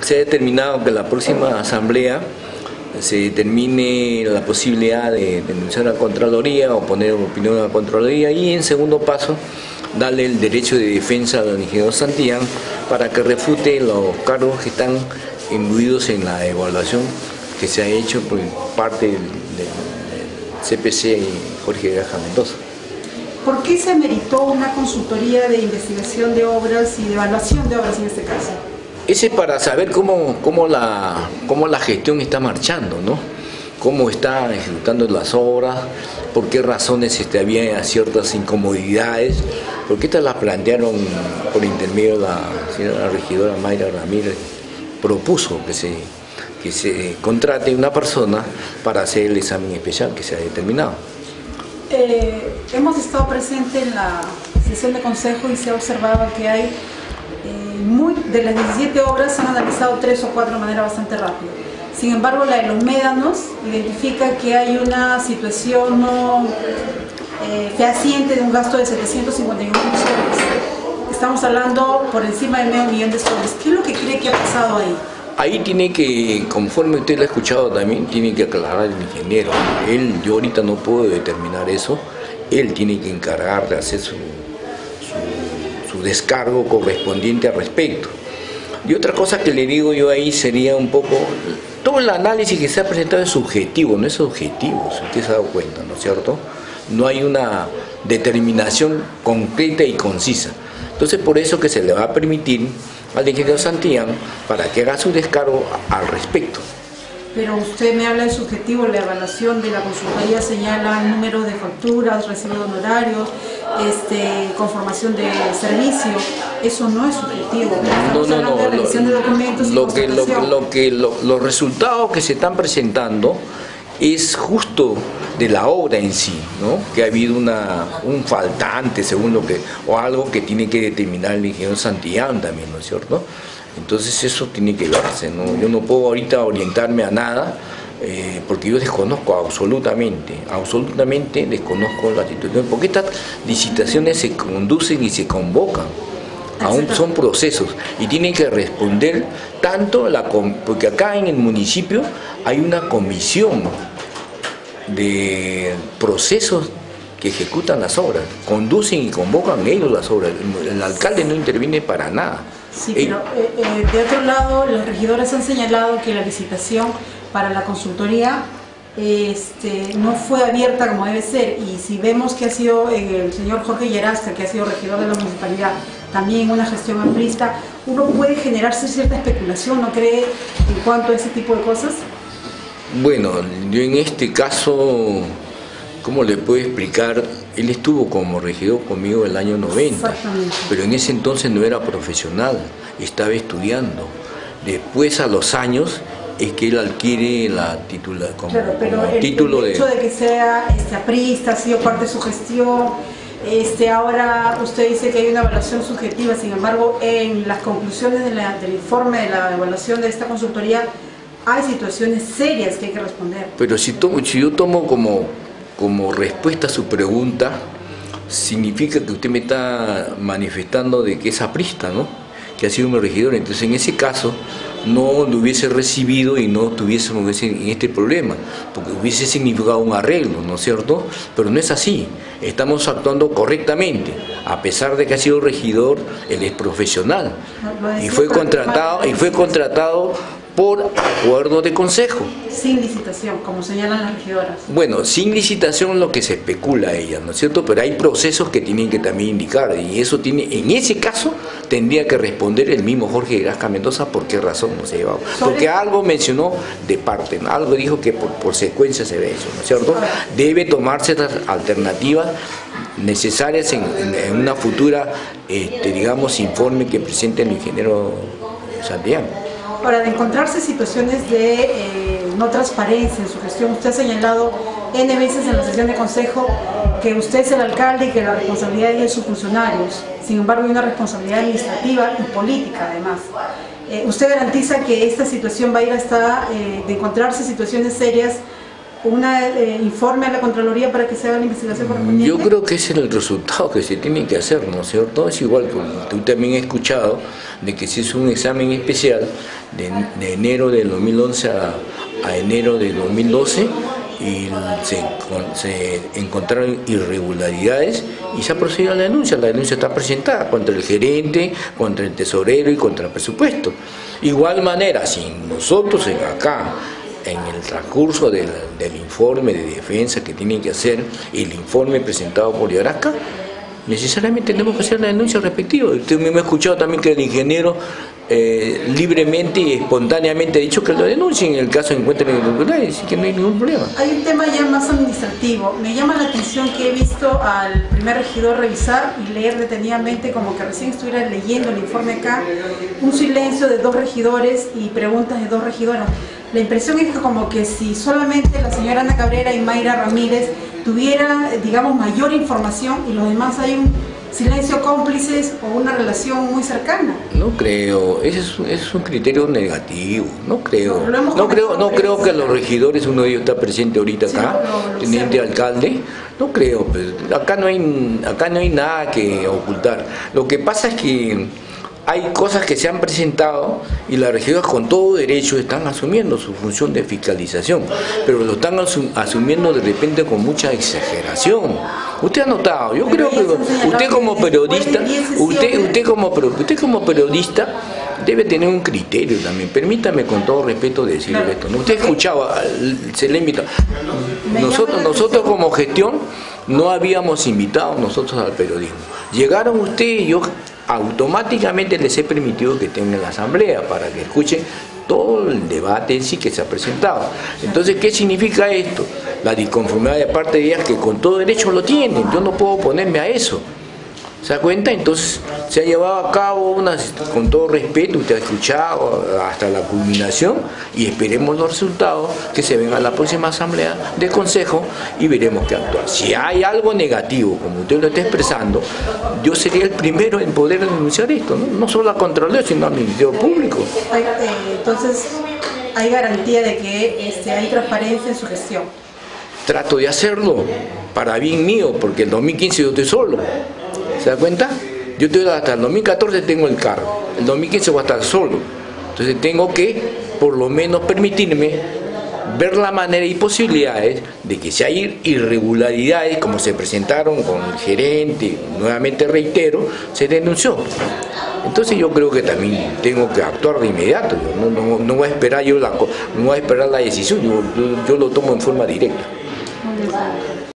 se ha determinado que en la próxima asamblea se determine la posibilidad de denunciar a la Contraloría o poner opinión a la Contraloría, y en segundo paso darle el derecho de defensa al ingeniero Santillán para que refute los cargos que están imbuidos en la evaluación que se ha hecho por parte del CPC Jorge Granja Mendoza. ¿Por qué se ameritó una consultoría de investigación de obras y de evaluación de obras en este caso? Ese es para saber cómo la gestión está marchando, ¿no? Cómo está ejecutando las obras, por qué razones había ciertas incomodidades, porque estas las plantearon por intermedio de la señora regidora Mayra Ramírez. Propuso que se contrate una persona para hacer el examen especial que se ha determinado. Hemos estado presentes en la sesión de consejo y se ha observado que hay de las 17 obras se han analizado 3 o 4 de manera bastante rápida. Sin embargo, la de los médanos identifica que hay una situación no fehaciente de un gasto de 751.000 soles. Estamos hablando por encima de medio millón de soles. ¿Qué es lo que cree que ha pasado ahí? Ahí tiene que, conforme usted lo ha escuchado también, tiene que aclarar el ingeniero. Yo ahorita no puedo determinar eso. Él tiene que encargar de hacer su descargo correspondiente al respecto. Y otra cosa que le digo yo ahí sería un poco, todo el análisis que se ha presentado es subjetivo, no es objetivo, si usted se ha dado cuenta, ¿no es cierto? No hay una determinación concreta y concisa. Entonces por eso que se le va a permitir al ingeniero Santillán para que haga su descargo al respecto. Pero usted me habla de subjetivo, la evaluación de la consultoría señala el número de facturas, recibo de honorarios, conformación de servicio. Eso no es subjetivo. Estamos hablando de revisión de documentos y los resultados que se están presentando es justo de la obra en sí, ¿no? Que ha habido un faltante, según o algo que tiene que determinar el ingeniero Santillán también, ¿no es cierto? Entonces eso tiene que verse, ¿no? Yo no puedo ahorita orientarme a nada porque yo desconozco absolutamente desconozco la situación, porque estas licitaciones se conducen y se convocan. Aún son procesos y tienen que responder tanto porque acá en el municipio hay una comisión de procesos que ejecutan las obras, conducen y convocan ellos las obras, el alcalde no interviene para nada. Sí, pero de otro lado los regidores han señalado que la licitación para la consultoría no fue abierta como debe ser, y si vemos que ha sido el señor Jorge Yerasca, que ha sido regidor de la municipalidad, también una gestión amplista, uno puede generarse cierta especulación, ¿no cree, en cuanto a ese tipo de cosas? Bueno, yo en este caso, ¿cómo le puedo explicar? Él estuvo como regidor conmigo en el año 90, pero en ese entonces no era profesional, estaba estudiando. Después, a los años, es que él adquiere la titula como, claro, pero como título el hecho de que sea aprista, ha sido parte de su gestión. Ahora usted dice que hay una evaluación subjetiva, sin embargo, en las conclusiones del informe de la evaluación de esta consultoría hay situaciones serias que hay que responder. Pero si yo tomo como respuesta a su pregunta, significa que usted me está manifestando de que es aprista, ¿no? Que ha sido un regidor. Entonces, en ese caso, no lo hubiese recibido y no tuviésemos en este problema, porque hubiese significado un arreglo, ¿no es cierto? Pero no es así. Estamos actuando correctamente, a pesar de que ha sido regidor, él es profesional y fue contratado por acuerdo de consejo. Sin licitación, como señalan las regidoras. Bueno, sin licitación es lo que se especula ella, ¿no es cierto? Pero hay procesos que tienen que también indicar, y eso en ese caso tendría que responder el mismo Jorge Granja Mendoza por qué razón no se ha llevado. Porque algo mencionó de parte, ¿no? Algo dijo que por secuencia se ve eso, ¿no es cierto? Debe tomarse estas alternativas necesarias en una futura, digamos, informe que presente el ingeniero Santillán. Ahora, de encontrarse situaciones de no transparencia en su gestión, usted ha señalado N veces en la sesión de consejo que usted es el alcalde y que la responsabilidad es de sus funcionarios. Sin embargo, hay una responsabilidad administrativa y política además. ¿Usted garantiza que esta situación va a ir hasta de encontrarse situaciones serias, informe a la Contraloría para que se haga la investigación correspondiente? Yo creo que ese es el resultado que se tiene que hacer, ¿no es cierto? Es igual que tú también he escuchado de que se hizo un examen especial de enero del 2011 a enero del 2012 y se encontraron irregularidades y se ha procedido a la denuncia. La denuncia está presentada contra el gerente, contra el tesorero y contra el presupuesto. Igual manera, si nosotros acá, en el transcurso del informe de defensa que tiene que hacer, el informe presentado por Yarasca, necesariamente tenemos que hacer la denuncia respectiva. Usted me ha escuchado también que el ingeniero libremente y espontáneamente ha dicho que lo denuncien en el caso de encuentren irregularidades, así que no hay ningún problema. Hay un tema ya más administrativo. Me llama la atención que he visto al primer regidor revisar y leer detenidamente, como que recién estuviera leyendo el informe acá, un silencio de 2 regidores y preguntas de 2 regidoras. La impresión es que como que si solamente la señora Ana Cabrera y Mayra Ramírez tuvieran, digamos, mayor información y los demás hay un silencio cómplices o una relación muy cercana. No creo, ese es un criterio negativo, no creo. No creo que los regidores, uno de ellos está presente ahorita acá, teniente alcalde, no creo, pues, acá no hay nada que ocultar. Lo que pasa es que hay cosas que se han presentado y las regidoras con todo derecho están asumiendo su función de fiscalización, pero lo están asumiendo de repente con mucha exageración. Usted ha notado, yo creo que usted como periodista, usted como periodista debe tener un criterio también. Permítame con todo respeto decirle esto, ¿no? Usted escuchaba, se le invita. Nosotros como gestión no habíamos invitado nosotros al periodismo. Llegaron ustedes y yo automáticamente les he permitido que estén en la asamblea para que escuchen todo el debate en sí que se ha presentado. Entonces, ¿qué significa esto? La disconformidad de parte de ellas, que con todo derecho lo tienen, yo no puedo oponerme a eso. ¿Se da cuenta? Entonces se ha llevado a cabo con todo respeto, usted ha escuchado hasta la culminación y esperemos los resultados que se ven a la próxima asamblea del Consejo y veremos qué actuar. Si hay algo negativo, como usted lo está expresando, yo sería el primero en poder denunciar esto, no solo a Contraloría, sino al Ministerio Público. Entonces, ¿hay garantía de que hay transparencia en su gestión? Trato de hacerlo para bien mío, porque el 2015 yo estoy solo. ¿Se da cuenta? Yo estoy hasta el 2014 tengo el cargo, el 2015 voy a estar solo. Entonces tengo que, por lo menos, permitirme ver la manera y posibilidades de que si hay irregularidades, como se presentaron con el gerente, nuevamente reitero, se denunció. Entonces yo creo que también tengo que actuar de inmediato. Yo no voy a esperar no voy a esperar la decisión, yo lo tomo en forma directa.